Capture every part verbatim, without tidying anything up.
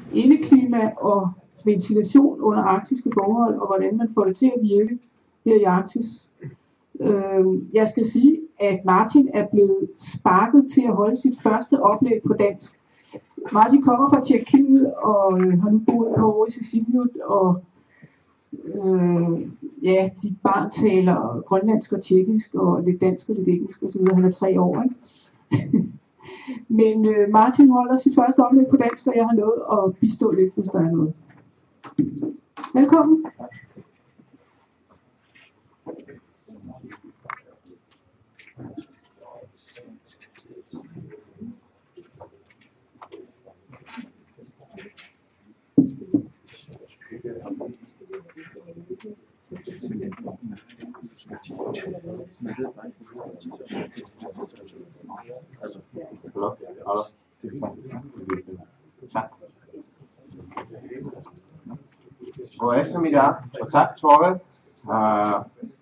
indeklima og ventilation under arktiske forhold, og hvordan man får det til at virke her i Arktis. Øh, jeg skal sige, at Martin er blevet sparket til at holde sit første oplæg på dansk. Martin kommer fra Tjekkiet og øh, har nu boet på år i Sisimiut, og øh, ja, de barn taler grønlandsk og tjekkisk og lidt dansk og lidt engelsk og så videre. Han er tre år, ikke? Men øh, Martin holder sit første oplæg på dansk, og jeg har lovet at bistå lidt, hvis der er noget. Velkommen. Altså, hallo, hallo. Tak. God eftermiddag, og tak, Tove. Uh,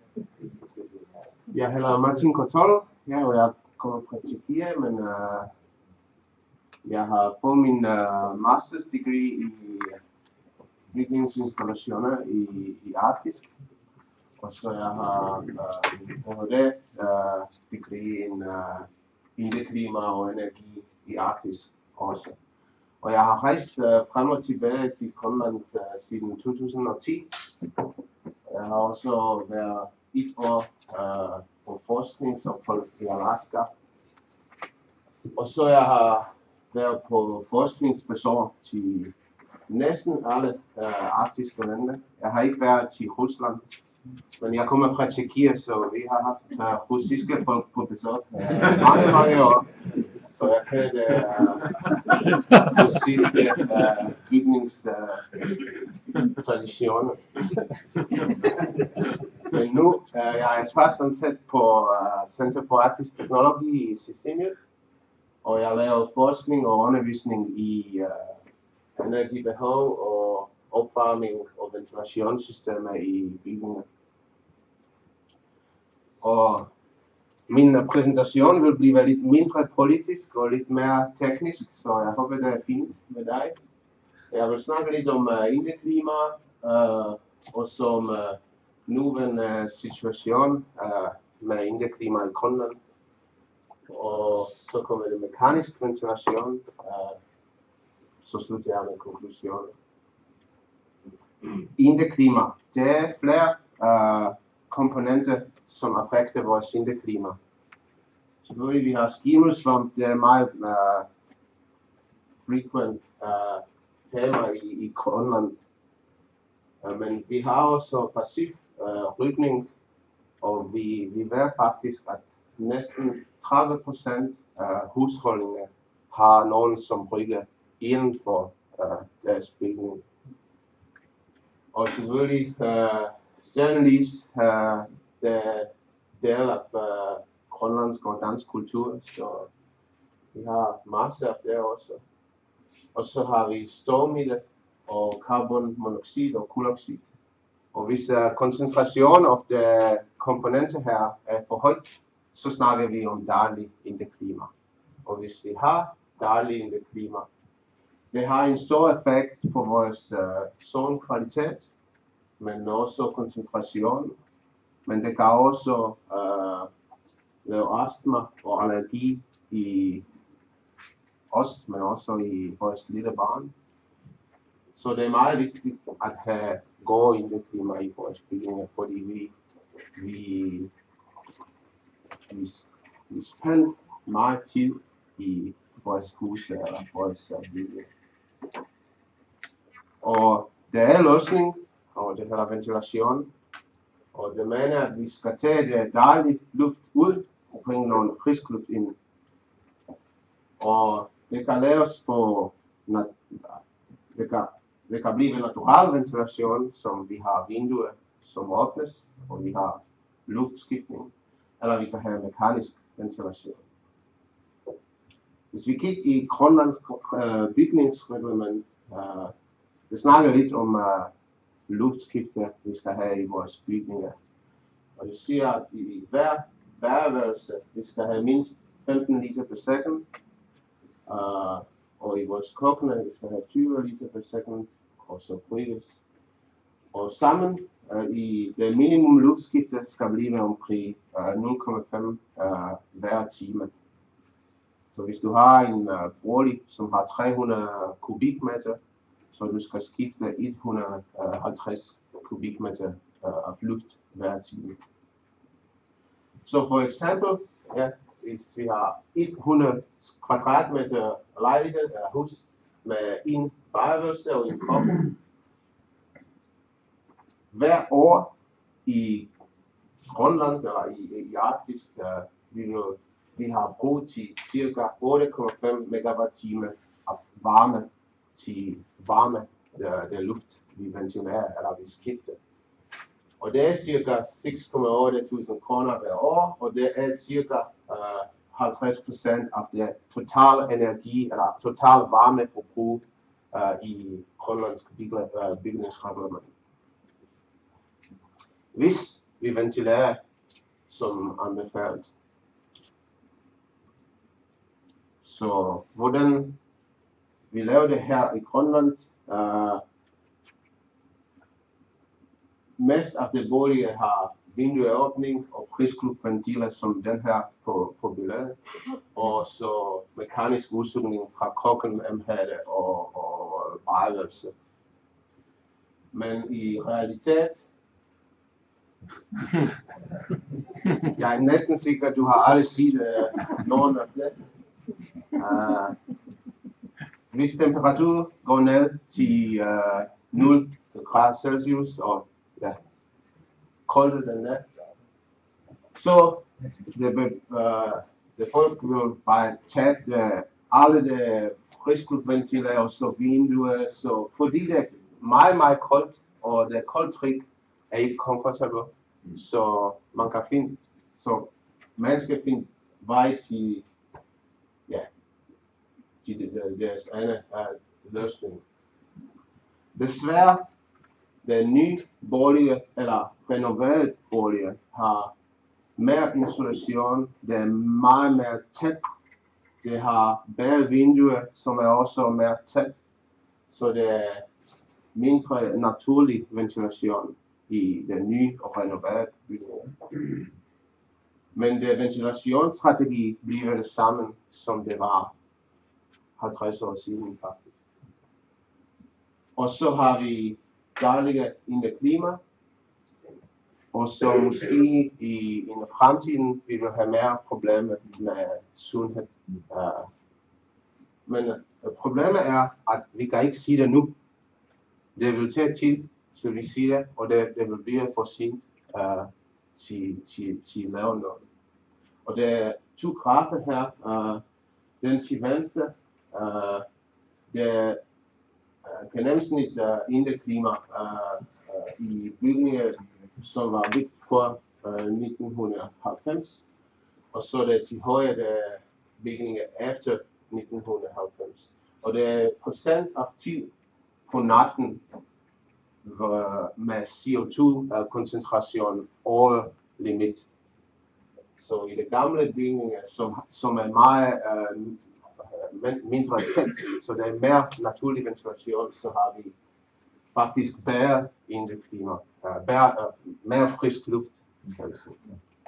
jeg hedder Martin Kotol, ja, og jeg kommer fra Tjekkiet, men uh, jeg har fået min uh, masters degree i bygningsinstallationer i, i Arktis. Og så jeg har uh, en P H D uh, degree i uh, indeklima og energi i Arktis også. Og jeg har rejst uh, frem og tilbage til Grønland uh, siden to tusind og ti. Jeg har også været et år uh, på forskningsophold i Alaska. Og så jeg har været på forskningsbesøg til næsten alle uh, arktiske lande. Jeg har ikke været til Rusland. Men jeg kommer fra Tjekkiet, så vi har haft uh, russiske folk på besøg uh, mange, mange år. Så jeg kan uh, russiske uh, bygningstraditioner. Uh, Men nu uh, jeg er fast ansat på uh, Center for Arktisk Teknologi i Sisimiut, og jeg laver forskning og undervisning i uh, energibehov og opvarming og ventilationssystemer i bygninger. Og min præsentation vil blive lidt mindre politisk og lidt mere teknisk, så jeg håber, det er fint med dig. Jeg vil snakke lidt om uh, indeklima, uh, og som uh, nuværende situation uh, med indeklima i Grønland. Og så kommer det mekanisk ventilation, uh, så slutter jeg med konklusioner. Indeklima, det er flere uh, komponenter, som affekter vores indeklima. Selvfølgelig vi har skimmelsvamp, det er meget uh, frequent uh, tema i, i Grønland. Uh, men vi har også passiv uh, rygning, og vi, vi ved faktisk, at næsten tredive procent af husholdninger har nogen, som ryger inden for uh, deres bygning. Og selvfølgelig uh, stjernelys, uh, det er del af uh, grønlandsk og dansk kultur, så vi har masser af det også. Og så har vi stormidler og karbonmonoxid og kuloxid. Og hvis uh, koncentrationen af de komponenter her er for højt, så snakker vi om dårlig indeklima. Og hvis vi har dårlig indeklima, det har en stor effekt på vores uh, søvnkvalitet, men også koncentration. Men det kan også uh, lave astma og allergi i os, men også i vores lille barn. Så det er meget vigtigt at have god indeklima i vores bygninger, fordi vi, vi, vi, vi spænder meget tid i vores hus eller vores bygninger. Og det er løsning, og det hedder ventilation. Og det mener, at vi skal tage det dejlige luft ud og bringe noget frisk luft ind. Og det kan laves på, det kan, det kan blive natural ventilation, som vi har vinduer, som åbnes, og vi har luftskiftning. Eller vi kan have mekanisk ventilation. Hvis vi kigger i grønlandsk uh, bygningsreglement, uh, det snakker lidt om uh, luftskifte, vi skal have i vores bygninger. Og det siger, at i hver værelse, vi skal have mindst femten liter per sekund. Uh, og i vores kokkene, vi skal have tyve liter per sekund, og så brygges. Og sammen uh, i det minimum luftskifte skal blive omkring uh, nul komma fem uh, hver time. Så hvis du har en uh, bolig, som har tre hundrede kubikmeter, så du skal skifte et hundrede og halvtreds kubikmeter uh, af luft hver time. Så for eksempel, ja, hvis vi har hundrede kvadratmeter lejlighed eller hus med en badeværelse og en køkken, hver år i Grønland eller i, i Arktis, uh, vi, vi har brug til ca. otte komma fem megawatt-timer af varme til varme, der, der luft, vi ventilerer eller vi skifter. Og det er ca. seks komma otte tusind kroner hver år, og det er ca. Uh, halvtreds procent af det totale energi eller totale varmeforbrug uh, i Grønlands uh, bygningsreglement. Hvis vi ventilerer som anbefalet, så hvordan vi laver det her i Grønland, uh, mest af de boliger har vindueåbning og friskluftventilerne som den her på, på billedet, og så mekanisk udsugning fra kokken, emhætte og, og badeværelse. Men i realitet, jeg er næsten sikker, at du har aldrig set uh, nogen af det. Uh, hvis temperaturen går ned til uh, nul grader Celsius, og ja, koldt den er, så det, uh, det folk vil bare tage uh, alle de friskluftventilere og så vinduer, så fordi det er meget, meget koldt, og det koldt tryk er ikke komfortabelt, så man kan finde, så man skal finde vej til, ja, til deres anden uh, løsning. Desværre, den nye boliger eller renoverede boliger har mere isolation, det er meget mere tæt, det har bedre vinduer, som er også mere tæt, så det er mindre naturlig ventilation i den nye og renoverede bygninger. Men det ventilationsstrategi bliver det samme, som det var halvtreds år siden faktisk. Og så har vi dejlige indeklima, og så måske i, i fremtiden vil vi have mere problemer med sundhed. Uh, men uh, problemet er, at vi kan ikke sige det nu. Det vil tage tid, til vi siger det, og det, det vil blive for sent uh, til, til, til at lave noget. Og der er to grafer her. Uh, den til venstre, uh, der uh, gennemsnit uh, indeklima uh, uh, i bygninger, som var bygget for uh, nitten halvfems, og så er det til højre der bygninger efter nitten halvfems. Og det er procent af tid på natten med C O to koncentration over limit. Så i de gamle bygninger, som, som er meget uh, mindre tæt, så det er mere naturlig ventilation, så har vi faktisk bedre indeklima, uh, bedre, uh, mere frisk luft, skal vi sige.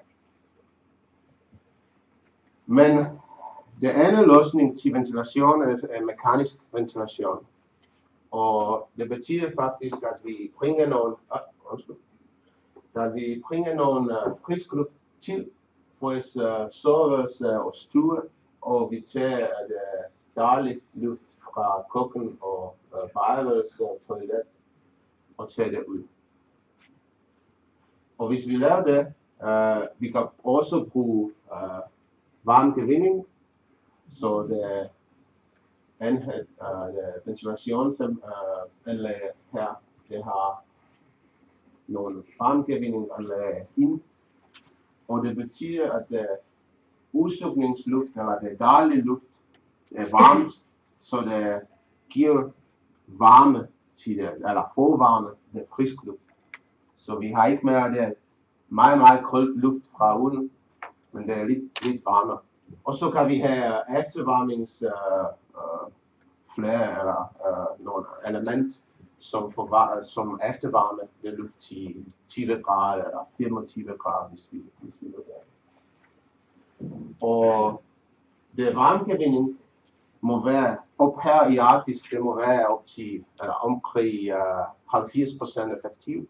Men det andet løsning til ventilation er mekanisk ventilation. Og det betyder faktisk, at vi bringer nogle, uh, at vi bringer nogle uh, frisk luft til vores uh, soveværelse og stue, og vi tager det uh, dejligt luft fra køkken og uh, badeværelse og toilet og tager det ud. Og hvis vi laver det, uh, vi kan også bruge uh, varmegevinding, så det enhed, uh, ventilationsanlæg uh, her, det har nogle varmegevindinganlæg ind, og det betyder, at uh, udsugningsluft eller det dejlige luft er varmt, så det giver varme til det, eller forvarme, det frisk luft. Så vi har ikke mere det meget, meget koldt luft fra uden, men det er lidt, lidt varmere. Og så kan vi have eftervarmnings uh, uh, flere eller uh, nogle element, som, forvar, som eftervarme det luft til tyve grader eller fireogtyve grader, hvis vi, hvis vi vil det. Og det varmegivning må være op her i Arktis, det må være op til eller omkring uh, halvfjerds procent effektivt.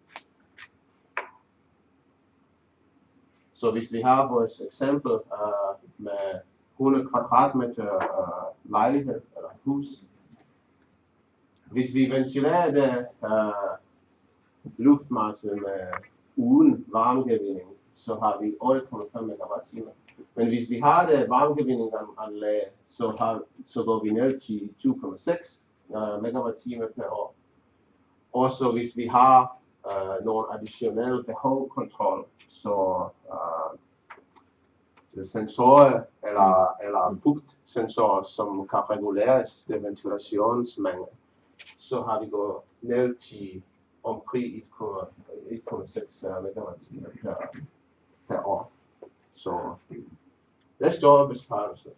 Så hvis vi har vores eksempel uh, med hundrede kvadratmeter uh, lejlighed eller hus, hvis vi ventilerer det uh, luftmasse med uden varmegivning, så har vi otte komma fem megawatt-timer. Men hvis vi har det varmegivningsanlæg, så, har, så går vi ned til to komma seks uh, megawatt-timer per år. Også hvis vi har uh, nogle additionelle behovkontrol, så uh, sensorer eller, eller fugtsensorer, som kan reguleres til ventilationsmængde, så har vi gået ned til omkring et komma seks megawatt-timer per, per år. Så det er store besparelser.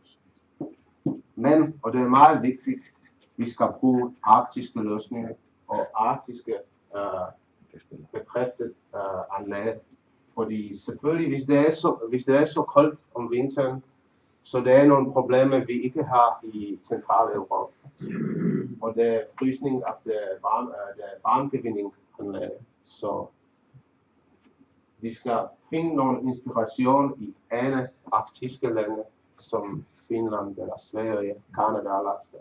Men, og det er meget vigtigt, vi skal bruge arktiske løsninger og arktiske uh, bekræftet uh, anlæg. Fordi selvfølgelig, hvis det, er så, hvis det er så koldt om vinteren, så der er nogle problemer, vi ikke har i Centraleuropa. Og det er frysning af det varme, det varmegivningsanlæg. Så vi skal finde nogle inspiration i andre arktiske lande, som Finland eller Sverige, Canada og Alaska.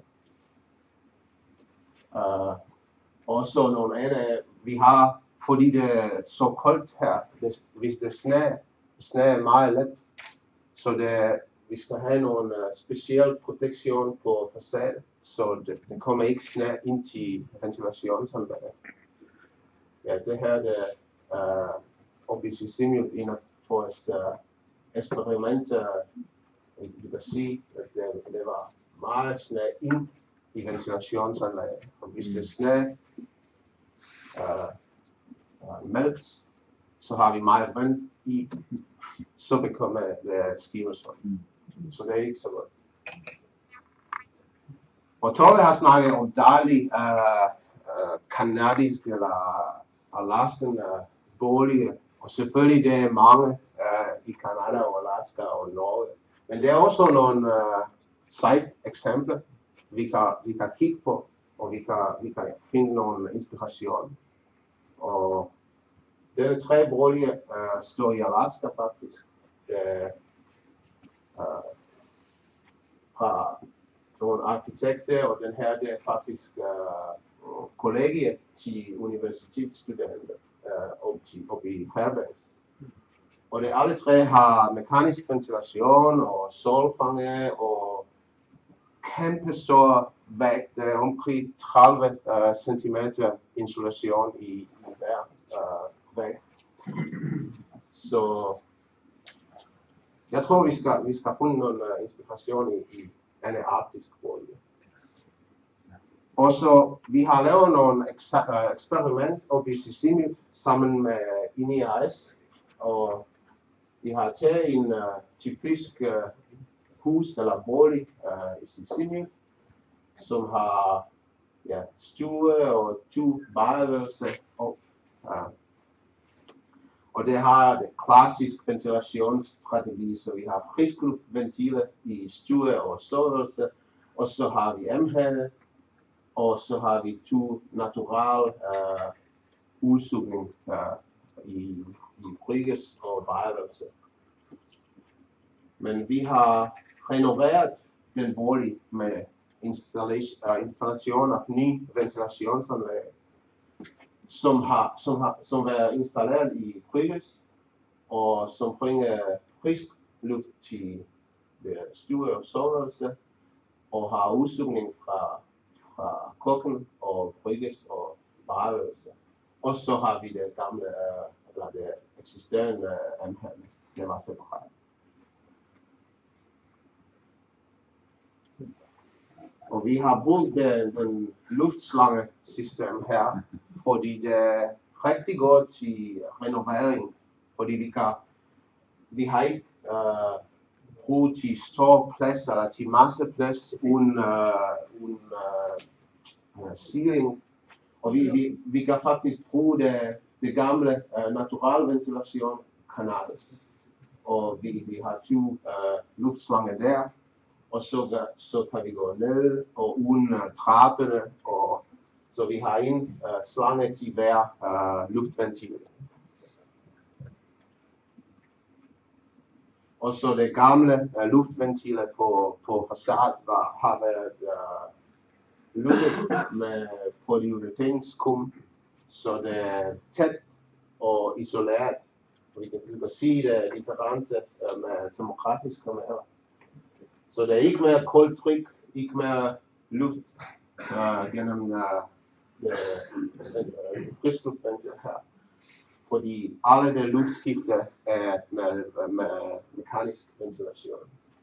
Uh, også nogle andre, vi har, fordi det er så koldt her, det, hvis det sner, sner er meget let, så det, vi skal have nogle uh, speciel protektion på facaden, så det, det kommer ikke sner ind til ventilationsanlægget. Ja, det her det er uh, oppe i Sisimiut inden for et uh, eksperiment, uh, vi kan sige, at det, det var meget sner ind i ventilationsanlægget. Og hvis det sner uh, uh, mælk, så har vi meget vand i, så bekommer det skivesvand. Så det er ikke så godt. Og Tove har snakket om dejlige uh, uh, kanadiske eller alaskan uh, boliger. Og selvfølgelig det er mange uh, i Canada og Alaska og Norge. Men der er også nogle uh, side eksempler, vi kan, vi kan kigge på, og vi kan, vi kan finde nogle inspiration. Og denne tre boliger uh, står i Alaska faktisk. Det, uh, fra nogle arkitekter, og den her det er faktisk uh, kollegiet til universitetsstuderende uh, op, til, op i Fairbanks. Og det alle tre har mekanisk ventilation og solfange og kæmpe stor vægt, der er omkring tredive uh, centimeter insulation i, i hver uh, væg. Så jeg tror, vi skal, vi skal finde noget uh, inspiration i, i denne arktiske bolig. Og så, vi har lavet nogle eksa- eksperiment oppe i Sisimiut sammen med I N I A S, og vi har taget en uh, typisk uh, hus eller bolig uh, i Sisimiut, som har ja, stue og to badeværelser og uh, Og det har det klassisk ventilationsstrategi, så vi har friskluftventiler i stue og soveværelse, og så har vi M-hane, og så har vi to natural uh, udsugning uh, i, i brygges og badeværelse. Men vi har renoveret den bolig med installation, uh, installation af ny ventilationsanlæg, som har som har som er installeret i brygges og som bringer frisk luft til stue og soveværelse og har udsugning fra fra køkken og brygges og badeværelse. Og så har vi det gamle eller det eksisterende M-hane, det var separat. Og vi har brugt den, den luftslangesystem her, fordi det er rigtig godt til renovering, fordi vi kan, vi har ikke uh, bruge til stor plads eller til masse plads uden, uh, uden uh, ceiling. Og vi, vi, vi kan faktisk bruge det, det gamle uh, natural ventilation kanal. Og vi, vi har to uh, luftslanger der. Og så, så kan vi gå ned og uden uh, trapperne. Og, så vi har en uh, slange til hver uh, luftventil. Og så det gamle uh, luftventiler på, på facaden var, har været uh, lukket med polyurethanskum, så det er tæt og isoleret. Og vi kan, vi kan sige, det er difference uh, med demografisk kamera. Så det er ikke mere koldt tryk, ikke mere luft uh, gennem uh, friskluftventil her. Fordi alle de luftskifter er med, med mekanisk ventilation.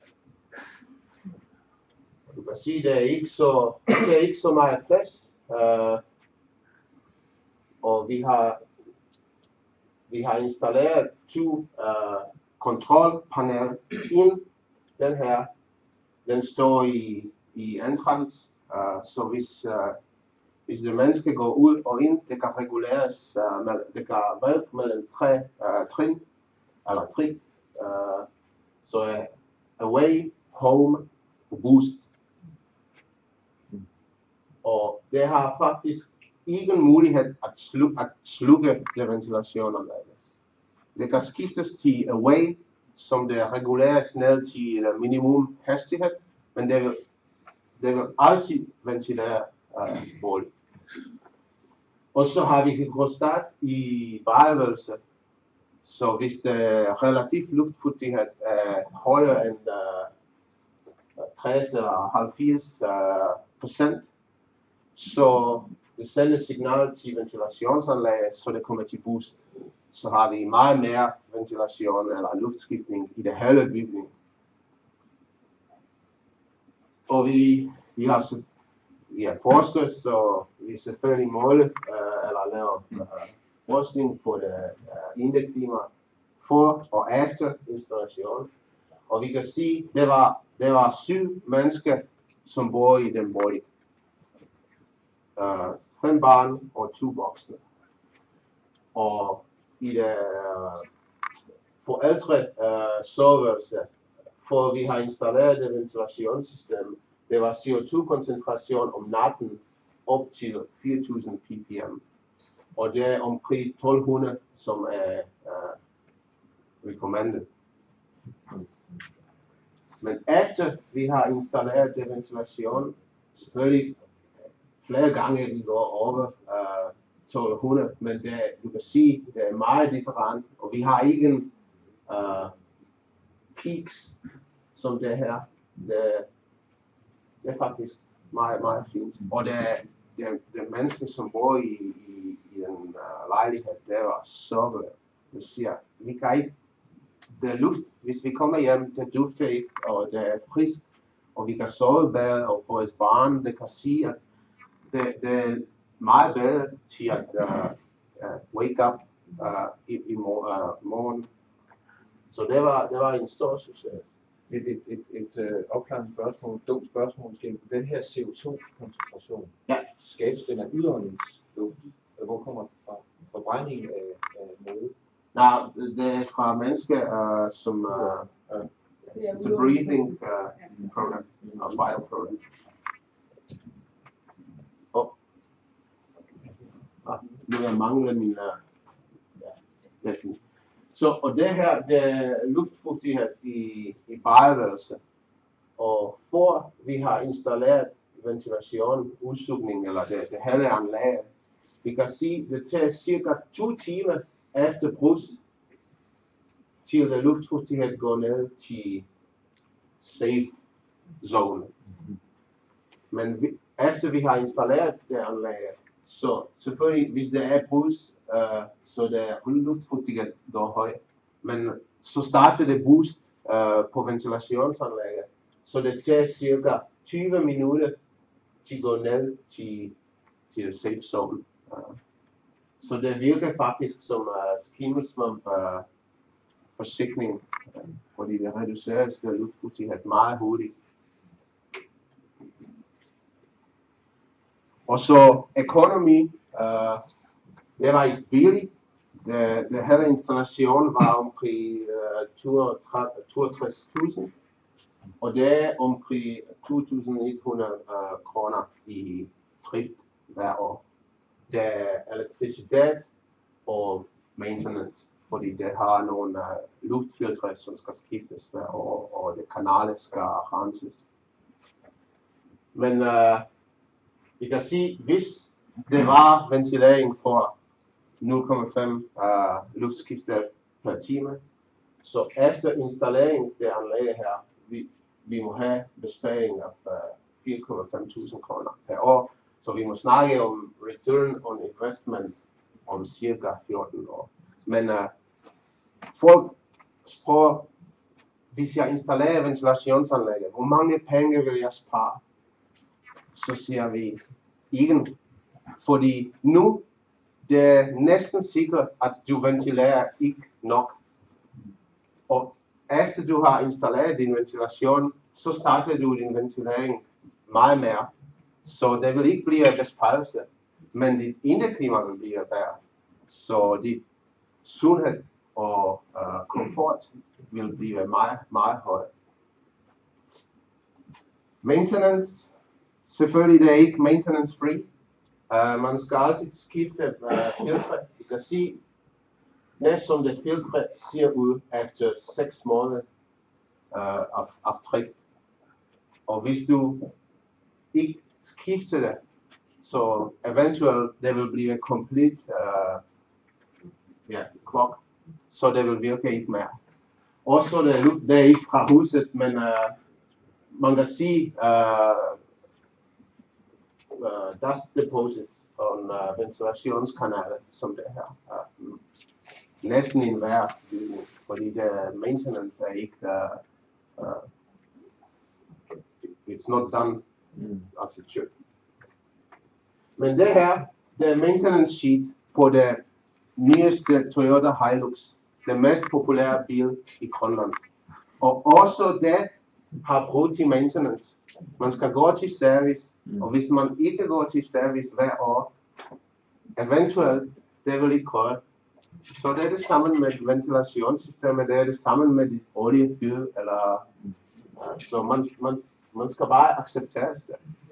Du kan sige, det er ikke så, det er ikke så meget plads. Uh, og vi har, vi har installeret to uh, kontrolpaneler ind. Den her, den står i, i entrance, uh, så hvis uh, Hvis det menneske går ud og ind, det kan reguleres, uh, med, det kan vælge mellem tre uh, trin, eller trin, uh, så uh, away, home og boost. Og det har faktisk ikke mulighed at, slu, at slukke det ventilationsanlægget. Det kan skiftes til away, som det reguleres ned til minimum hastighed, men det vil, det vil altid ventilere uh, bolig. Og så har vi hydrostat i badeværelse, så hvis det er relativt luftfugtighed er højere end uh, tres eller halvfjerds procent, så det sender signal til ventilationsanlægget, så det kommer til boost. Så har vi meget mere ventilation eller luftskiftning i det hele bygning. Og vi, vi har så Vi er forskere, så vi selvfølgelig måle uh, eller lave uh, forskning på det uh, indeklima for og efter installation. Og vi kan sige, det var det var syv mennesker, som bor i den bolig. Uh, fem børn og to voksne. Og i det uh, forældre uh, soveværelse, for vi har installeret det ventilationssystem. Det var C O to koncentration om natten op til fire tusind ppm. Og det er omkring tolv hundrede, som er uh, recommended. Men efter vi har installeret det ventilation, selvfølgelig flere gange vi går over uh, tolv hundrede, men det, du kan sige, det er meget different, og vi har ikke en uh, peaks som det her. Det, Det er faktisk meget, meget fint. Og det er, det er, det er mennesker, som bor i, i, i en uh, lejlighed, det var så godt. Det siger, vi kan ikke, det er luft, hvis vi kommer hjem, det dufter ikke, og det er frisk, og vi kan sove bedre, og for et barn, det kan sige, at det, det er meget bedre til at uh, uh, wake up uh, i, i mor, uh, morgen. Så det var, det var en stor succes. Et, et, et, et øh, opklarende spørgsmål, dumt spørgsmål måske. Den her C O to koncentration, ja. Skabes den af udåndingsluft? Hvor kommer det fra? Forbrænding af, af noget? Nej, det er fra mennesker, uh, som uh, uh, it's a breathing uh, product, a bioproduct. Oh. Ah, nu jeg mangler min uh, ja, definition. Så, og det her, det er luftfugtighed i, i badeværelse. Og for vi har installeret ventilation, udsugning eller det, det hele anlæg, vi kan sige, det tager cirka to timer efter brus, til det luftfugtighed går ned til safe zone. Men vi, efter vi har installeret det anlæg, så selvfølgelig, hvis det er brus, uh, så det er luftfugtighed går højt. Men så starter det boost uh, på ventilationsanlægget, så det tager cirka tyve minutter til at gå ned til, til safe zone. Uh, så det virker faktisk som uh, skimmelsvamp uh, forsikring, fordi det reduceres der luftfugtighed meget hurtigt. Og så økonomi, uh, det var ikke billigt. Det, det her installation var omkring uh, toogtres tusind, og det er omkring to tusind et hundrede uh, kroner i drift hver år. Det er elektricitet og maintenance, fordi det har nogle uh, luftfiltre, som skal skiftes hver år, og det kanaler skal renses. Men uh, vi kan sige, hvis det var ventilering for nul komma fem uh, luftskifter per time, så efter installering det anlæg her, vi, vi må have besparing af uh, fire komma fem tusind kroner per år. Så vi må snakke om return on investment om cirka fjorten år. Men uh, folk spørger, hvis jeg installerer ventilationsanlægget, hvor mange penge vil jeg spare? Så siger vi ikke. Fordi nu det er næsten sikkert, at du ventilerer ikke nok. Og efter du har installeret din ventilation, så starter du din ventilering meget mere. Så det vil ikke blive en besparelse, men dit indeklima vil blive bedre. Så dit sundhed og uh, komfort vil blive meget, meget højere. Maintenance, selvfølgelig det er ikke maintenance free. Uh, man skal altid skifte uh, filtre. Du kan se, næsten det filtre ser ud efter seks måneder uh, af, af drift. Og hvis du ikke skifter det, så eventuelt det vil blive komplet uh, ja, klok, så det vil virke ikke mere. Også det, det er ikke fra huset, men uh, man kan sige uh, uh, dust deposits og uh, ventilationskanaler som det her. Uh, næsten en hver bygning, fordi det maintenance er ikke uh, uh, it's not done mm. as it should. Men det her, det er maintenance sheet på det nyeste Toyota Hilux, den mest populære bil i Grønland. Og også det har brug til maintenance. Man skal gå til service, mm. og hvis man ikke går til service hver år, eventuelt, det vil ikke køre. Så det er det samme med ventilationssystemet, det er det samme med dit oliefyr, eller uh, så man, man, man skal bare acceptere det.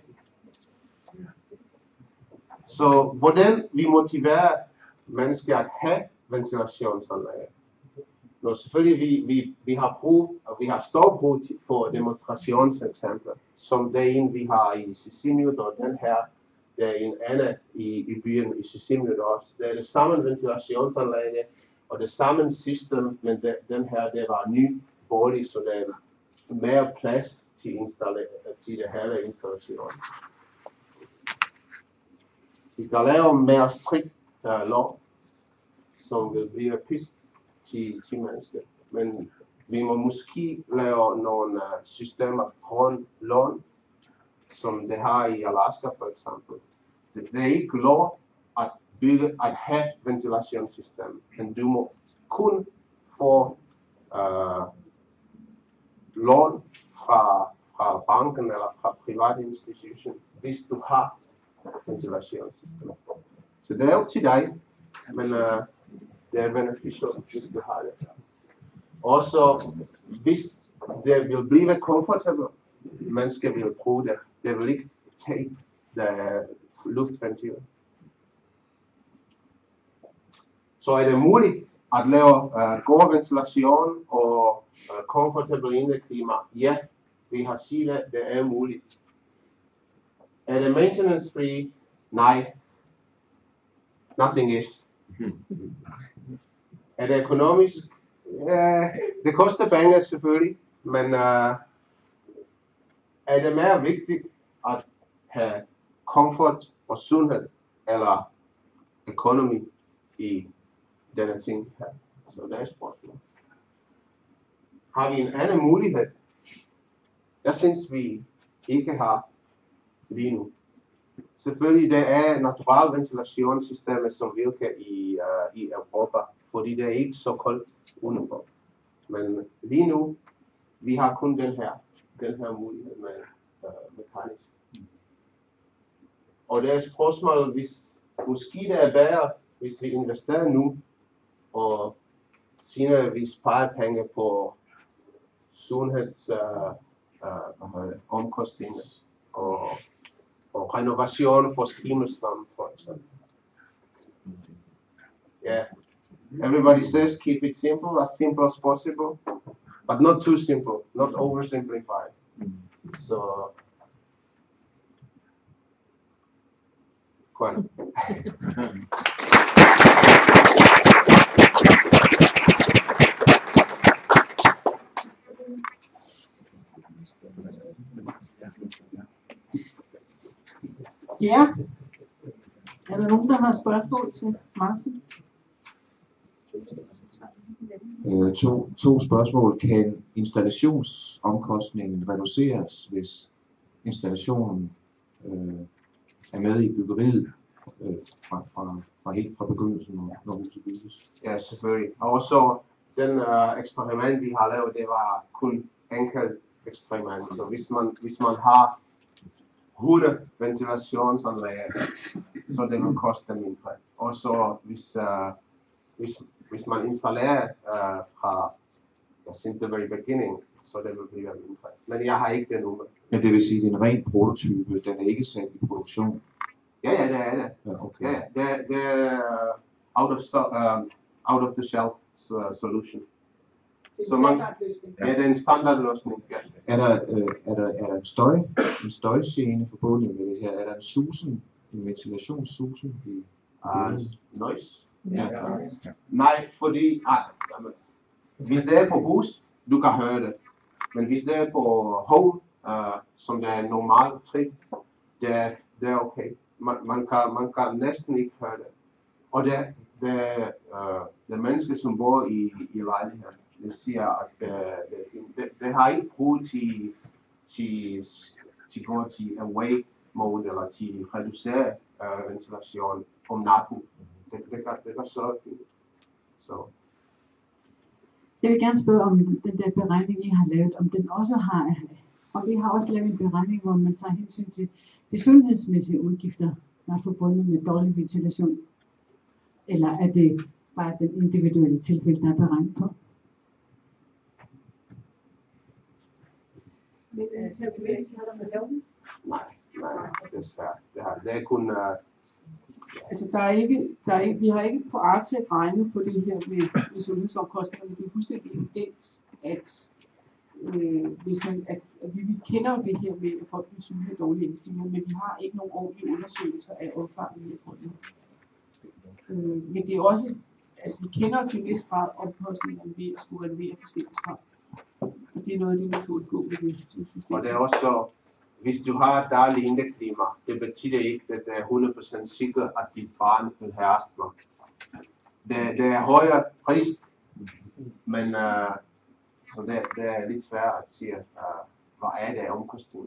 Så hvordan vi motiverer mennesker at have ventilationsanlæg? Nå, selvfølgelig vi, vi, vi har brug, og vi har stor brug for demonstrationseksempler, som det er en vi har i Sisimiut, og den her, det er en anden i, i byen i Sisimiut også. Det er det samme ventilationsanlæg, og det samme system, men det, den her, det var ny bolig, så det er mere plads til, til det hele installation. Vi kan lave mere strikt uh, lov, som vil blive pisk til, til mennesker. Men vi må måske lave nogle uh, systemer grøn lån, som det har i Alaska for eksempel. Det, det er ikke lov at bygge, at have ventilationssystem, men du må kun få uh, lån fra, fra banken eller fra private institution, hvis du har ventilationssystem. Så det er jo til dig, men uh, det er beneficielt, hvis du har det. Også hvis det vil blive komfortabelt, mennesker vil bruge det. Det vil ikke tage det luftventiler. Så er det muligt at lave uh, god ventilation og uh, komfortabelt indeklima. Ja, vi har set det, det er muligt. Er det maintenance free? Nej. Nothing is. Er det økonomisk? Ja, det koster penge selvfølgelig, men uh, er det mere vigtigt at have komfort og sundhed eller økonomi i denne ting her? Så det er spørgsmålet. Har vi en anden mulighed? Jeg synes vi ikke har lige nu. Selvfølgelig det er naturalt ventilationssystemet, som virker i, uh, i Europa, fordi det er ikke så koldt udenfor. Men lige nu, vi har kun den her, den her mulighed med uh, mekanisk. Og det er et spørgsmål, hvis måske det er bedre, hvis vi investerer nu, og senere vi sparer penge på sundheds uh, uh, omkostninger og, og renovation for skimmelsvamp for eksempel. Yeah. Everybody says keep it simple, as simple as possible, but not too simple, not oversimplified. So, bueno. Ja, er der nogen, der har spørgsmål til Martin? Øh, to, to spørgsmål. Kan installationsomkostningen reduceres, hvis installationen øh, er med i byggeriet øh, fra, fra, fra helt fra begyndelsen, når huset bygges? Ja, selvfølgelig. Og så den uh, eksperiment, vi har lavet, det var kun enkelt eksperiment. Så hvis man, hvis man har hundrede ventilationsanlæg, så det vil koste mindre. Og så hvis, uh, hvis, hvis man installerer uh, fra since the very beginning, så det vil blive mindre. Men jeg har ikke det nummer. Men det vil sige, at det er en ren prototype, den er ikke sat i produktion? Ja, ja, det er det. Ja, okay. Ja, det, det er uh, out of stock, um, out of the shelf uh, solution. Det Så man, ja, det er en standardløsning. Ja. Er der, øh, er der, er der en støj, en støjgene forbundet med det her? Er der en susen, en ventilationssusen i Uh, noise? Ja. Ja. Nej, fordi ah, jamen, hvis det er på boost, du kan høre det. Men hvis det er på home, uh, som det er normalt drift, det er, det er okay. Man, man, kan, man kan næsten ikke høre det. Og det, det, uh, det mennesker, som bor i, i lejligheden, det siger, at uh, det, det, det har ikke brug til, til, til gå til awake mode, eller til reducere uh, ventilation om natten. Det, det, kan, det kan så fint. Så. Jeg vil gerne spørge om den der beregning, I har lavet, om den også har, om I har også lavet en beregning, hvor man tager hensyn til de sundhedsmæssige udgifter, der er forbundet med dårlig ventilation. Eller er det bare den individuelle tilfælde, der er beregnet på? Men kan vi ikke sige, at der er Nej, nej, det er svært. Det, har, det er kun... Uh, Altså, der er ikke, der er ikke, vi har ikke på Artec regnet på det her med, med sundhedsomkostninger, men det er fuldstændig evident, at, øh, hvis man, at, at vi, vi kender jo det her med, at folk bliver syge med dårlige indstillinger, men vi har ikke nogen ordentlige undersøgelser af omfanget her på det. Øh, men det er også, altså vi kender til en vis grad omkostningerne ved at skulle renovere forskellige strøm. Og det er noget af det, vi kan undgå med det system. og det er også, hvis du har dårligt indeklima, det betyder ikke, at det er hundrede procent sikkert, at dit barn vil have astma. Det, det er højere pris, men uh, så det, det er lidt svært at sige, uh, hvad er det omkostninger.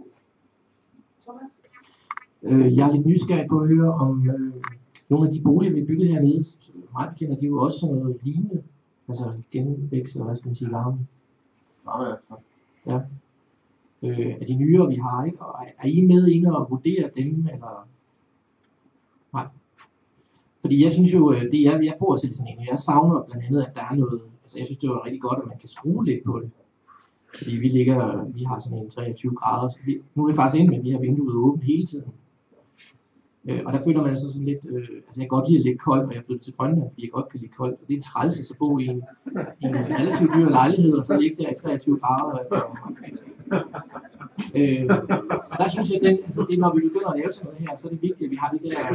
Øh, jeg er lidt nysgerrig på at høre om øh, nogle af de boliger, vi har bygget hernede. Meget bekender, de er jo også sådan noget lignende, altså genvækst, eller hvad skal man sige, varme. Varme altså. Ja. Øh, af de nyere, vi har, ikke? Og er, er I med inde og vurdere dem, eller? Nej. Fordi jeg synes jo, det er, jeg bor selv sådan en, jeg savner blandt andet, at der er noget, altså jeg synes det var rigtig godt, at man kan skrue lidt på det. Fordi vi ligger, vi har sådan en treogtyve grader, så vi, nu er vi faktisk inde, men vi har vinduet åbent hele tiden. Øh, og der føler man sig sådan lidt, øh, altså jeg kan godt lide lidt koldt, og jeg flytter til Grønland, fordi jeg godt kan lide koldt. Og det er træls at bo i en, en relativt dyr lejlighed, og så ligge der i treogtyve grader. Og, øh, så der synes jeg, den, altså det, når vi begynder at lave sådan noget her, så er det vigtigt, at vi har det der...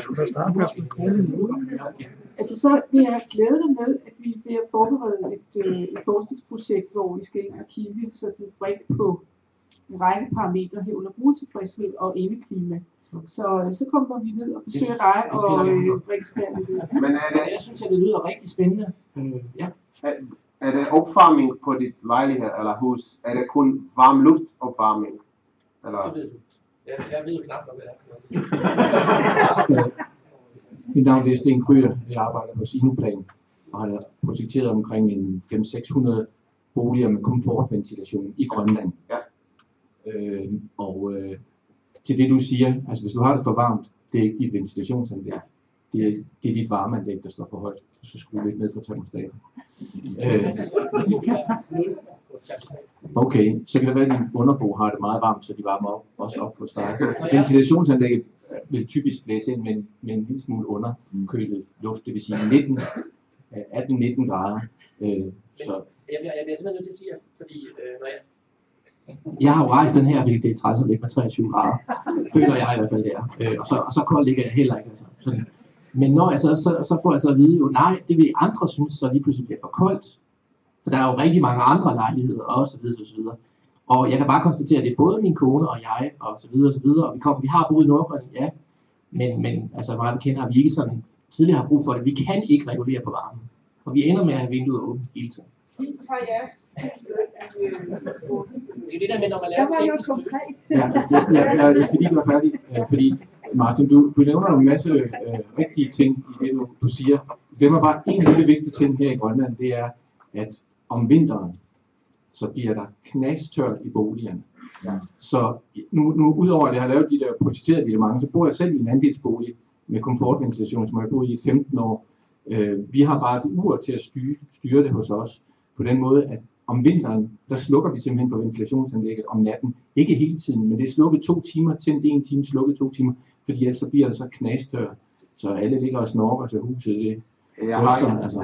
Altså så vil jeg glæde dig med, at vi er ved at forberede et, øh, et forskningsprojekt, hvor vi skal ind og kigge sådan bredt på en række parametre herunder brugertilfredshed og indeklima. Så, så kommer vi ned og besøger dig og øh, registrerer det. Men er det, jeg synes, at det lyder rigtig spændende. Øh, ja. er, er det opvarmning på dit lejlighed eller hus? Er det kun varm luft opvarmning? Eller? Det ved du. Jeg, jeg ved jo knap nok, hvad det er. Mit navn er Sten Kryer. Jeg arbejder på Sinoplan og har projekteret omkring en fem til seks hundrede boliger med komfortventilation i Grønland. Ja. Øh, og øh, til det du siger, altså hvis du har det for varmt, det er ikke dit ventilationsanlæg. Det er, det er dit varmeanlæg, der står for højt. Så skruer lidt ned for termostaten. Øh, okay, så kan det være, at din underbo har det meget varmt, så de varmer op, også op hos dig. Ventilationsanlægget vil typisk blæse ind med en, med en lille smule underkølet luft, det vil sige nitten, atten nitten grader. Øh, så. Jeg bliver, jeg bliver simpelthen nødt til at sige, fordi øh, når jeg... Jeg har jo rejst den her, fordi det er træls at ligge med treogtyve grader. Føler jeg i hvert fald der. Øh, og, så, og så koldt ligger jeg heller ikke. Altså. Sådan. Men når jeg så, så, så får jeg så at vide, jo nej, det vil andre synes, så lige pludselig bliver for koldt. For der er jo rigtig mange andre lejligheder, og så videre, så videre. Og jeg kan bare konstatere, at det er både min kone og jeg, og så videre, og så videre. Og vi, kom, vi har boet i Nordgrønland, ja. Men, men altså meget bekendt har vi ikke sådan tidligere har brug for det. Vi kan ikke regulere på varmen. Og vi ender med at have vinduet åbent hele tiden. Vi tager jeres. Det er det der med, når man laver teknisk konkret. Ja, jeg, jeg, jeg skal lige gøre færdig, øh, fordi Martin, du, du nævner en masse øh, rigtige ting i det, du, du siger. Det var bare en lille vigtig ting her i Grønland, det er, at om vinteren, så bliver der knastørt i boligerne. Ja. Så nu, nu udover at jeg har lavet de der projekterede dilementer, så bor jeg selv i en andelsbolig med komfortventilation, som jeg har boet i femten år. Øh, vi har bare et ur til at styre, styre det hos os, på den måde, at om vinteren, der slukker vi simpelthen på ventilationsanlægget om natten. Ikke hele tiden, men det er slukket to timer, tændt en time, slukket to timer, fordi ellers så bliver det så knastørt. Så alle ligger og snorker til huset. Det jeg, har, ryster, altså.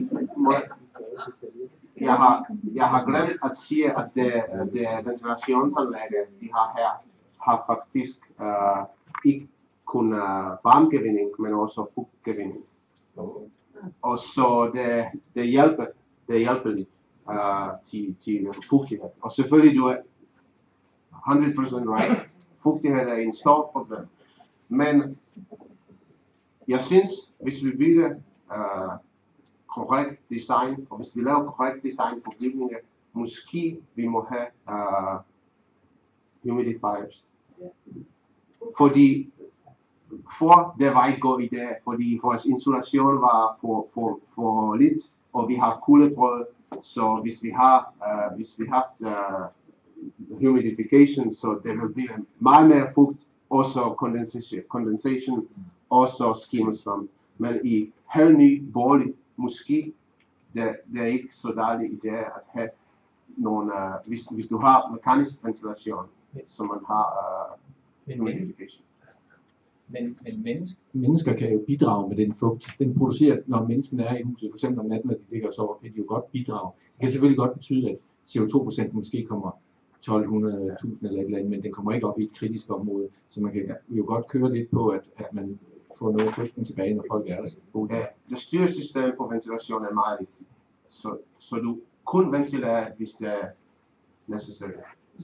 jeg, har, jeg har glemt at sige, at det, det ventilationsanlægget, vi har her, har faktisk uh, ikke kun uh, varmegevinding, men også fugtgevinding. Og så det, det hjælper, det hjælper lidt. Uh, til, til fugtighed. Og selvfølgelig du er hundrede procent right. Fugtighed er en stor problem. Men jeg synes, hvis vi bygger uh, korrekt design, og hvis vi laver korrekt design på bygninger, måske vi må have uh, humidifiers. Fordi for det var ikke god idé, fordi vores insulation var for, for, for lidt, og vi har kuldebrød. Så hvis vi har, uh, hvis vi har uh, humidification, så det vil blive meget mere fugt, også condensation, condensation også skimmelsvamp. Men i helt ny bolig, måske, det, det er ikke så dårlig idé at have nogle, uh, hvis, hvis du har mekanisk ventilation, så man har uh, humidification. Men, men mennesker, mennesker kan jo bidrage med den fugt. Den producerer, når menneskene er i huset, for eksempel om natten, når de ligger og sover, kan de jo godt bidrage. Det kan selvfølgelig godt betyde, at C O to procent måske kommer tolv hundrede tusind eller et eller andet, men den kommer ikke op i et kritisk område. Så man kan jo godt køre lidt på, at, at man får noget af fugten tilbage, når folk er der. Ja, det styresystem på ventilation er meget vigtigt. Så, så du kun ventilerer, hvis det er necessary.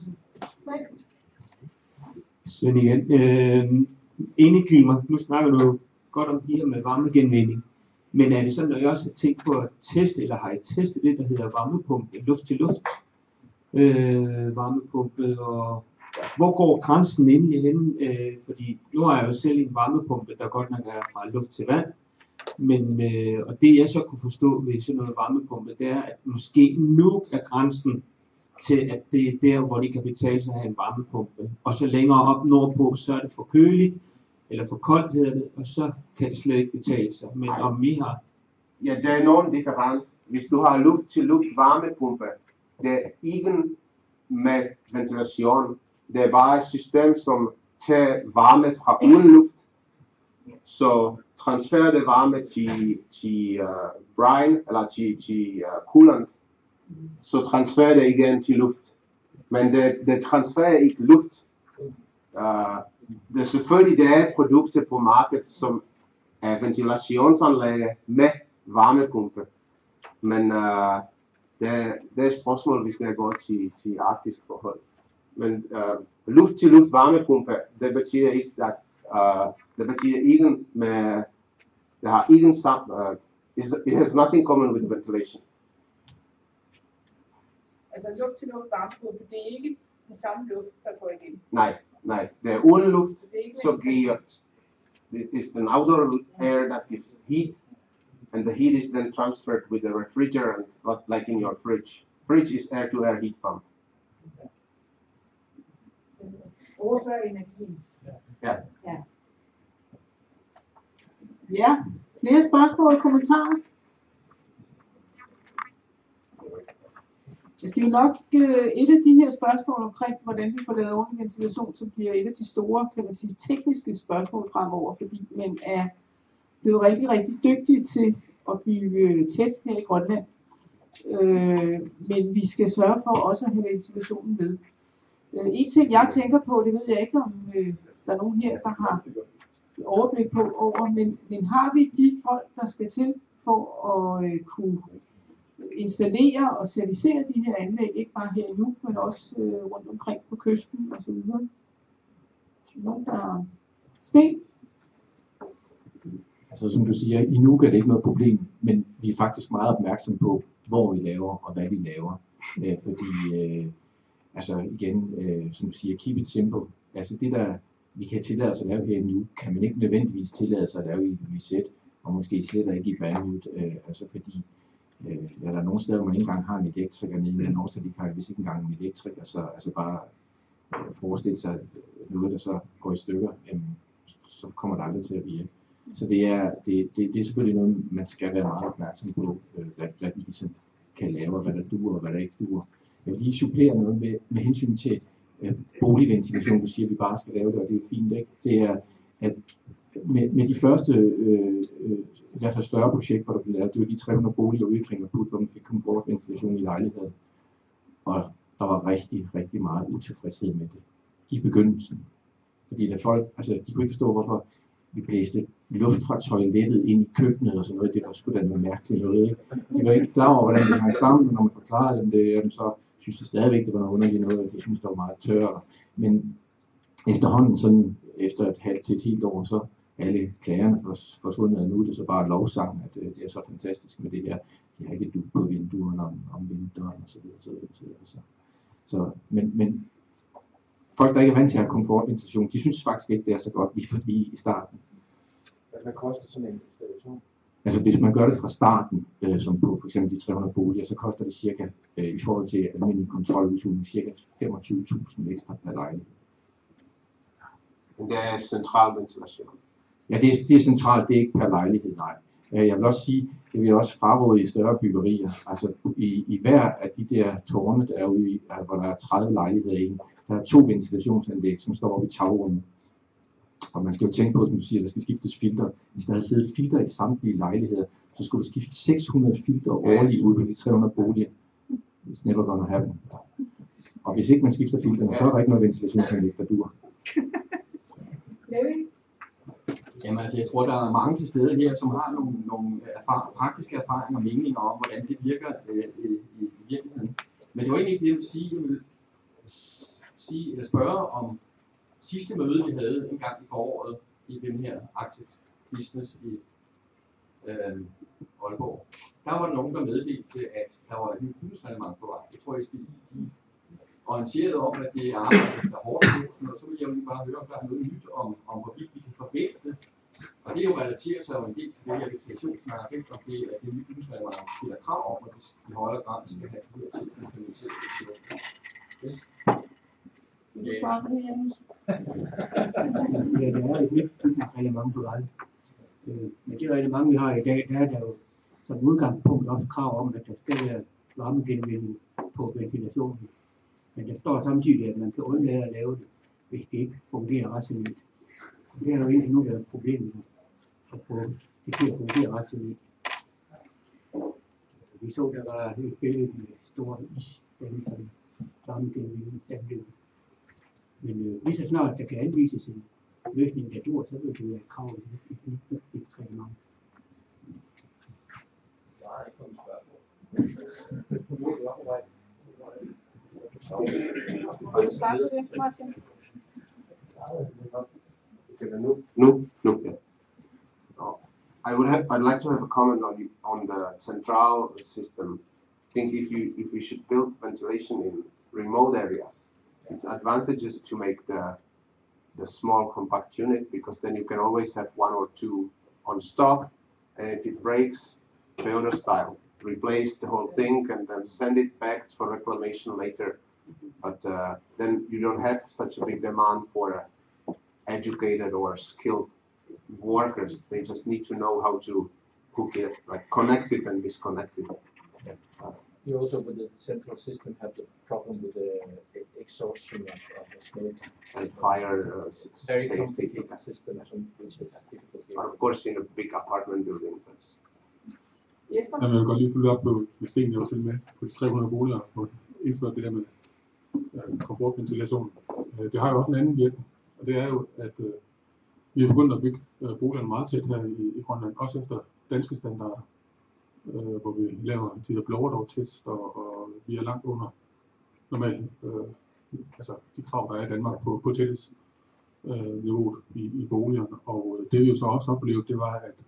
Svend igen. Øh, Indeklima, nu snakker du godt om de her med varmegenvinding, men er det sådan, at jeg også har tænkt på at teste, eller har I testet det, der hedder varmepumpe, luft til luft øh, varmepumpe, og hvor går grænsen endelig hen? Øh, fordi nu har jeg jo selv en varmepumpe, der godt nok er fra luft til vand, men, øh, og det jeg så kunne forstå ved sådan noget varmepumpe, det er, at måske nu er grænsen til, at det er der, hvor de kan betale sig at have en varmepumpe. Og så længere op nordpå, så er det for køligt, eller for koldt hedder det, og så kan det slet ikke betale sig. Men Nej. om vi har... Ja, der er nogen different. Hvis du har luft til luft varmepumpe, det er ikke med ventilation. Det er bare et system, som tager varme fra uden luft. Så transfererer det varme til, til uh, brine, eller til, til uh, coolant. Så transfererer det igen til luft. Men det, det transfererer ikke luft. Uh, det er selvfølgelig det er produkter på markedet, som er ventilationsanlæg med varmepumpe. Men uh, det, det er spørgsmål, hvis det går til, til arktisk forhold. Men uh, luft til luft varmepumpe, det betyder ikke, at uh, det betyder ikke med, det har ikke samt, uh, it has nothing common with ventilation. Altså luft til luft varmepumpe, det er ikke den samme luft, der går igen. Nej, nej, det er uden luft, Det er ikke så giver, it's an outdoor air that gives heat, and the heat is then transferred with the refrigerant, like in your fridge. fridge is air-to-air heat pump. Overføre energien. Ja. Ja. Ja, flere spørgsmål og kommentarer? Altså, det er jo nok øh, et af de her spørgsmål omkring, hvordan vi får lavet ordentlig ventilation, som bliver et af de store, kan man sige, tekniske spørgsmål fremover, fordi man er blevet rigtig, rigtig dygtig til at bygge tæt her i Grønland. Øh, men vi skal sørge for også at have ventilationen med. Øh, en ting, jeg tænker på, det ved jeg ikke, om øh, der er nogen her, der har overblik på over, men, men har vi de folk, der skal til for at øh, kunne installere og servicere de her anlæg, ikke bare her i Nuuk, men også øh, rundt omkring på kysten og så videre. Nogen, der Sten? Altså som du siger, i Nuuk er det ikke noget problem, men vi er faktisk meget opmærksomme på, hvor vi laver og hvad vi laver. Øh, fordi, øh, altså igen, øh, som du siger, keep it simple. Altså det der, vi kan tillade os at lave her i Nuuk, kan man ikke nødvendigvis tillade sig at lave i Ilulissat, og måske slet ikke i Bærmut, øh, altså fordi Øh, ja, der er nogle steder, hvor man ikke engang har en elektriker nede, men også de kan hvis ikke engang en elektriker, så altså bare øh, forestille sig noget, der så går i stykker, jamen, så kommer det aldrig til at virke. Så det er, det, det, det er selvfølgelig noget, man skal være meget opmærksom på, øh, hvad, hvad vi ligesom kan lave, og hvad der duer, og hvad der ikke duer. Jeg vil lige supplere noget med, med hensyn til øh, boligventilation, du siger, at vi bare skal lave det, og det er fint, ikke? Det er, at Med, med de første, øh, øh, i hvert fald større projekter, der blev lavet, det var de tre hundrede boliger ude i Kringelput, hvor man fik komfortventilation i lejligheden. Og der var rigtig, rigtig meget utilfredshed med det i begyndelsen. Fordi der folk, altså de kunne ikke forstå, hvorfor vi blæste luft fra toilettet ind i køkkenet og sådan noget. Det var sgu da noget mærkeligt noget, ikke? De var ikke klar over, hvordan det hang sammen, og når man forklarede dem det, så synes de stadigvæk, det var noget underligt noget, og de synes, det var meget tørre. Men efterhånden, sådan efter et halvt til et helt år, så alle klagerne forsvundet, og nu er det så bare lovsang, at det er så fantastisk med det her. De har ikke dug på vinduerne om, om vinteren og så videre. Så, videre, så, så, men, men folk, der ikke er vant til at have komfortventilation, de synes faktisk ikke, det er så godt lige fordi i starten. Hvad koster sådan en installation? Altså hvis man gør det fra starten, øh, som på for eksempel de tre hundrede boliger, så koster det cirka, øh, i forhold til almindelig kontroludsugning, cirka femogtyve tusind ekstra per lejlighed. Men det er central ventilation. Ja, det er, det er centralt, det er ikke per lejlighed, nej. Jeg vil også sige, det vil også fraråde i større byggerier. Altså i, i hver af de der tårne, der er ude i, hvor der er tredive lejligheder i en, der er to ventilationsanlæg, som står oppe i tagrummet. Og man skal jo tænke på, som du siger, der skal skiftes filter. Hvis der havde siddet filter i samtlige lejligheder, så skulle der skifte seks hundrede filter årligt ud på de tre hundrede boliger. It's never gonna happen. Og hvis ikke man skifter filterne, så er der ikke noget ventilationsanlæg, der dur. Jamen altså, jeg tror, der er mange til stede her, som har nogle, nogle erfar- praktiske erfaringer og meninger om, hvordan det virker øh, i, i virkeligheden. Men det var egentlig ikke det, jeg ville sige. Jeg ville sige, eller spørge om sidste møde, vi havde en gang i foråret i den her Active Business i øh, Aalborg. Der var der nogen, der meddelte, at der var et nyt husreglement på vej. Jeg tror, at S B I de orienteret om, at det er arbejdet, der er hårdt på, og så vil jeg jo bare høre, om der er noget nyt om, om hvorvidt vi kan forvente det. Og det er jo relateret sig jo en del til det her ventilationssnak, om det er det nye husreglement, der stiller krav om, at vi i højere grad skal have de her til at implementere det. Yes. Vil du svare på det, Jens? Ja, der er et nyt bygningsreglement på vej. Men det reglement, vi har i dag, der er der jo som udgangspunkt også krav om, at der skal være varmegenvinding på ventilationen. Men der står samtidig, at man kan undlade at lave det, hvis det ikke fungerer rationelt. Det har jo indtil nu været et problem at få det til at fungere rationelt. Vi så, der var et billede med store isdannelser, varmegenvindingsanlæg. Men øh, lige så snart der kan anvises en løsning, der dur, så vil det være et krav i et nyt bygningsreglement. Der er ikke kommet spørgsmål. Vil du svare på det, Martin? No, no, no. Yeah. Oh. I would have. I'd like to have a comment on the on the central system. I think if you if we should build ventilation in remote areas, it's advantageous to make the the small compact unit because then you can always have one or two on stock, and if it breaks, Toyota style, replace the whole thing and then send it back for reclamation later. But uh, then you don't have such a big demand for uh, educated or skilled workers. They just need to know how to hook it, like connect it and disconnect it. Uh, You also, with the central system, have the problem with the uh, exhaustion of, of the smoke. and fire uh, Very safety. complicated system, which is difficult But here. of course, in a big apartment building, that's Jesper? Jamen, jeg vil godt lige følge op på, med Sten, jeg var selv med på de tre hundrede boliger, og indført det der med øh, komfortventilation. Øh, det har jo også en anden virkning, og det er jo, at øh, vi er begyndt at bygge øh, boligerne meget tæt her i, i Grønland, også efter danske standarder, øh, hvor vi laver de der blower-door-test, og, og vi er langt under normalt, øh, altså de krav, der er i Danmark på, på tæthedsniveauet øh, i, i boligerne. Og øh, det vi jo så også oplevede, det var, at,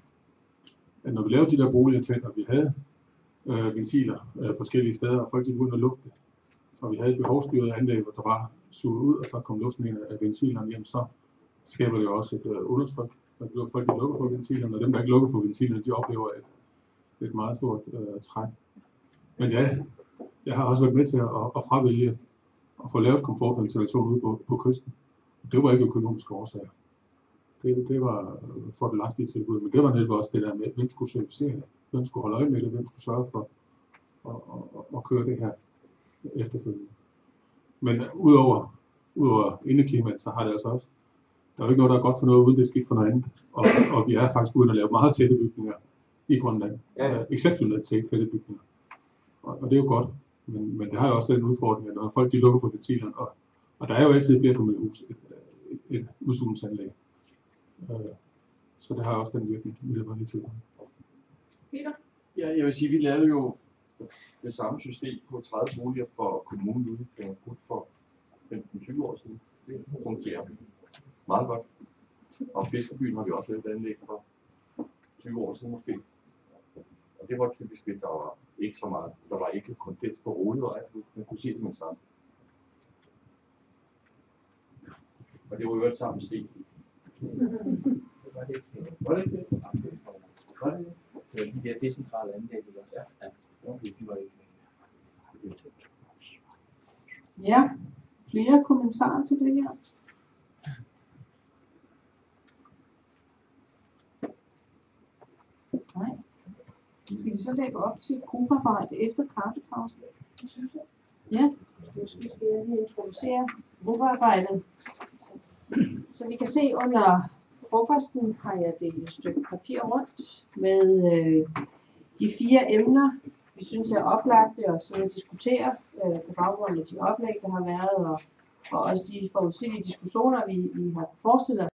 at når vi lavede de der boliger tæt, og vi havde øh, ventiler øh, forskellige steder, og folk de begyndte at lugte, og vi havde et behovsstyret anlæg, hvor der var suget ud, og så kom luften ind af ventilerne hjem, så skaber det jo også et øh, undertryk. Folk de lukker for ventilerne, og dem der ikke lukker for ventilerne, de oplever et, et meget stort øh, træk. Men ja, jeg har også været med til at, at fravælge at få lavet komfortventilation ude på, på kysten. Det var ikke økonomiske årsager. Det, det var fordelagtige tilbud, men det var netop også det der med, hvem skulle servicere det, hvem skulle holde øje med det, hvem skulle sørge for at, at, at, at køre det her efterfølgende. Men udover, udover indeklimaet, så har det altså også, der er jo ikke noget, der er godt for noget, uden det er skidt for noget andet. Og, og vi er faktisk uden at lave meget tætte bygninger i Grønland. Ja. Exceptionelt tætte bygninger. Og, og det er jo godt. Men, men det har jo også den udfordring, at når folk de lukker for ventilerne, og, og der er jo altid flere familiehus, et, et, et udsugningsanlæg. Øh, så det har også den virkning, i det var lige til. Peter? Ja, jeg vil sige, vi lavede jo det samme system på tredive boliger for kommunen ude for, for femten til tyve år siden. Det fungerer meget godt. Og Fiskerbyen har vi også lavet et anlæg for tyve år siden måske. Og det var typisk, at der var ikke så meget. Der var ikke kondens på Rodevej, man kunne se det med sammen. Og det var jo et samme sten. Var det ikke var det? Ikke? Var det det? De der decentrale anlæg, ikke også? Ja, ja. De var ikke. Ja, flere kommentarer til det her? Nej. Skal vi så lægge op til gruppearbejde efter kaffepausen? Ja, måske skal jeg lige introducere gruppearbejdet. Så vi kan se under frokosten har jeg delt et stykke papir rundt med øh, de fire emner, vi synes er oplagte at sidde og diskutere øh, på baggrund af de oplæg, der har været, og, og også de forudsigelige diskussioner, vi, vi har forestillet os